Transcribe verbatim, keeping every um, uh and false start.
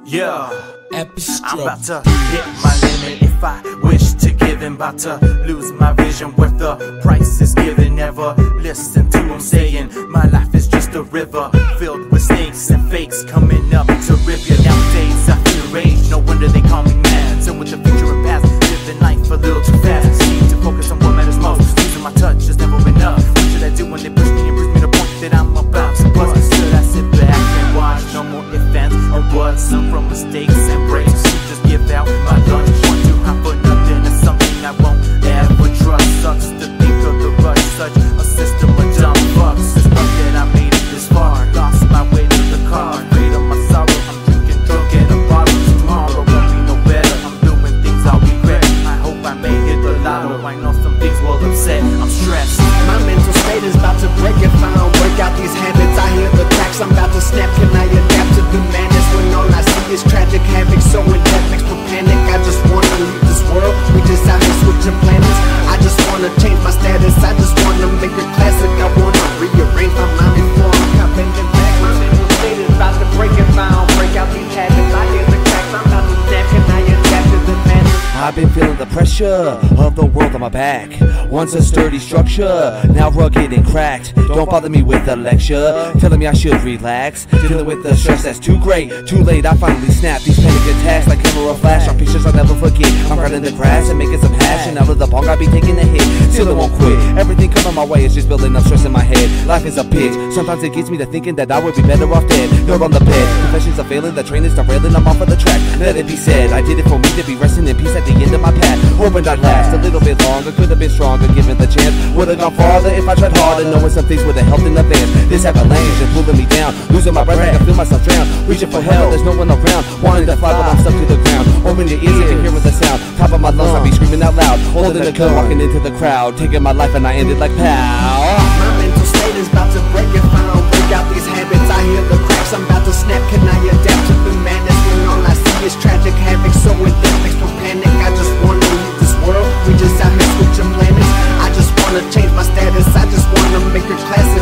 Yeah, Epistrophe. I'm about to hit my limit if I wish to give in. About to lose my vision with the price is given. Never listen to them saying my life is just a river filled with snakes and fakes coming up to rip you. Nowadays I feel rage, no wonder they call me mad. So with the future and past, living life a little too fast. Need to focus on what matters most. Losing my touch is never enough. What should I do when they push me and bruise me to the point that I'm about to bust? Should I sit back and watch? No more ifs, ands, or buts. Some from mistakes and breaks. Just give out my lunch. Want to hop for nothing is something I won't ever trust. Sucks to think of the rush. Such a system of dumb fucks. It's rough that I made it this far. Lost my way to the car. Afraid of my sorrow. I'm drinking drunk at a bottle. Tomorrow won't be no better. I'm doing things I'll regret. I hope I may hit the lotto. I know some things will upset. I'm stressed. My mental state is about to break. If I don't break out these habits, I hear the cracks. I'm about to snap. Can I adapt to the madness when all I see is tragic havoc? So in depth makes me panic. I just wanna leave this world. We just out here switching planets. I just wanna change my status. I just wanna make it classic. I wanna rearrange my mind before I'm coming back. My mental state is about to break. If I don't break out these habits, I hear the cracks. I'm about to snap. Can I adapt to the madness? I've been feeling the pressure of the world on my back. Once a sturdy structure, now rugged and cracked. Don't bother me with the lecture, telling me I should relax. Dealing with the stress that's too great. Too late, I finally snap. These panic attacks like camera flash on pictures I'll never forget. I'm grinding the grass and making some hash, and out of the bong I be taking a hit. Still it won't quit. Everything coming my way is just building up stress in my head. Life is a bitch. Sometimes it gets me to thinking that I would be better off dead. You're on the bed. Confessions are failing. The train is derailing. I'm off of the track. Let it be said, I did it for me to be resting in peace at the end of my path. Hoping I'd last a little bit longer. Could have been stronger given the chance. Would've gone farther if I tried harder. Knowing some things would've helped in advance. This avalanche is pulling me down. Losing my breath, I can feel myself drown. Reaching for hell, there's no one around. Wanting to fly but I'm stuck to the ground. Open your ears, you can hear the sound. Top of my lungs, I be screaming out loud. Holding a gun, walking into the crowd. Taking my life and I ended like pow. My mental state is about to break. If I don't break out these habits, I hear the cracks. I'm about to snap. Can I adapt to the madness when all I see is tragic havoc? So it makes me panic. I just wanna leave this world. We just out here switching planets. I just wanna change my status. I just wanna make it classic.